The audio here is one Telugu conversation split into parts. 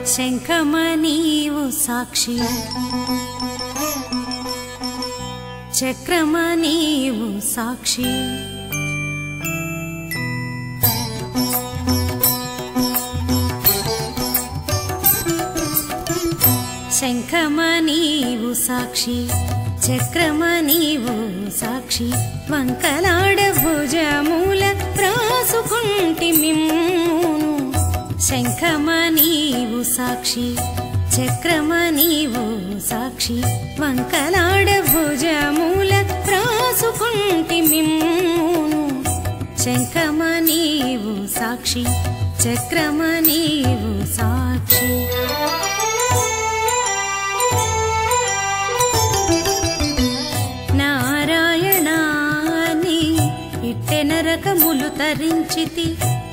శంఖమ నీవు సాక్షి చక్రమ నీవు సాక్షి శంఖమ నీవు సాక్షి చక్రమ నీవు సాక్షి వంకలాడ భుజమూల రాసుకుంటి మిమ్మును శంఖమ నీవు సాక్షి చక్రమ నీవు సాక్షి వంకలాడ భుజమూల రాసుకుంటి మిమ్మును శంఖమ నీవు సాక్షి చక్రమ నీవు సాక్షి నారాయణాని ఇట్టె నరకములు తరించితి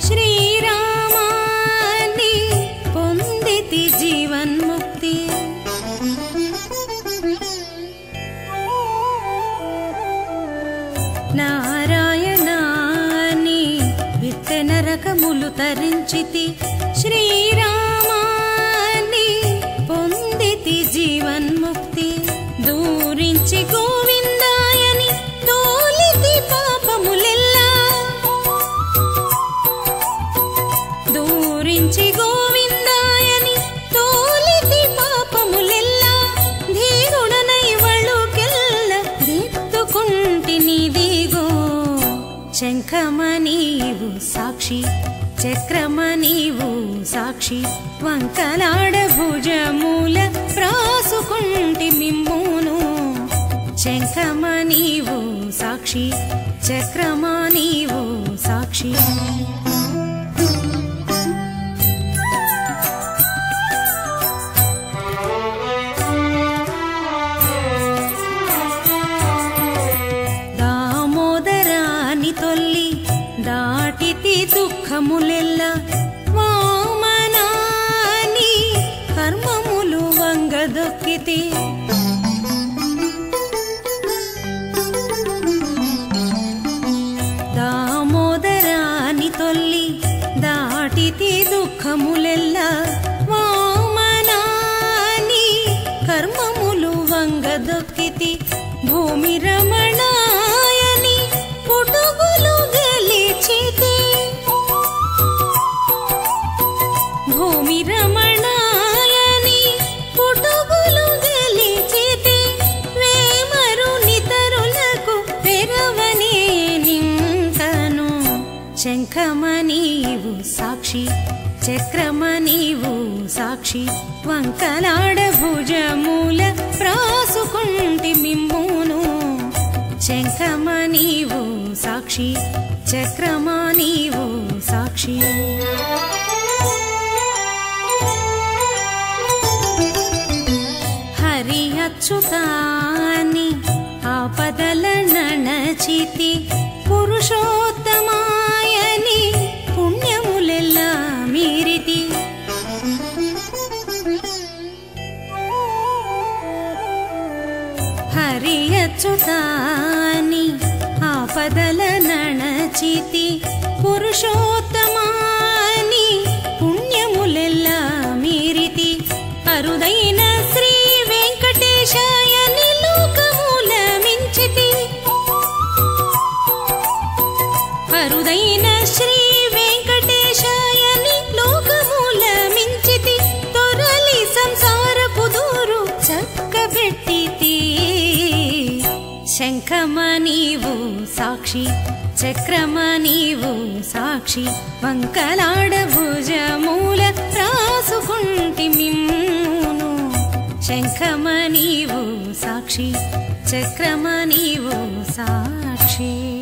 శ్రీరామాని పొందితి జీవన్ముక్తి నారాయణాని ఇట్టె నరకములు తరించితి శ్రీరామాని పొందితి జీవన్ముక్తి దూరించి గోవిందాయని తోలితి పాపములెల్లా దూరించి గోవిందాయని తోలితి పాపములెల్లా ధీరుడనై వళుకెల్ల దిద్దుకుంటి నీదిగో శంఖమ నీవు సాక్షి చక్రమ నీవు సాక్షి వంకలాడ భుజమూల రాసుకుంటి మిమ్మును శంఖమ నీవు సాక్షి చక్రమ నీవు సాక్షి దామోదరాని తొల్లి దాటితి దుఃఖములెల్ల వామనాని కర్మములు వంగదొక్కితి దామోదరాని తొల్లి దాటితి దుఃఖములెల్ల వామనాని కర్మములు వంగదొక్కితి భూమి రమణాయని పుటుగులు గెలిచితి భూమి రమణాయని పుటుగులు గెలిచితి వేమరు నితరులకు పెరవనే నింకను శంఖమ నీవు సాక్షి చక్రమ నీవు సాక్షి వంకలాడ భుజమూల రాసుకుంటి మిమ్మును శంఖమ నీవు సాక్షి చక్రమ నీవు సాక్షి హరి అచ్యుతాని ఆపదల నణచితి పురుషోత్తమాయని పుణ్యములెల్లా మీరితి హరి అచ్యుతాని ఆపదల నణచితి పురుషోత్తమాని పుణ్యములెల్లా మీరితి అరుదైన శ్రీ వెంకటేశాయని లోకముల మించితి అరుదైన శ్రీ వెంకటేశాయని లోకముల మించితి తొరలి సంసారపు దూరు చక్కబెట్టితి శంఖమ నీవు సాక్షి చక్రమ నీవు సాక్షి వంకలాడ భుజమూల రాసుకుంటి మిమ్మును శంఖమ నీవు సాక్షి చక్రమ నీవు సాక్షి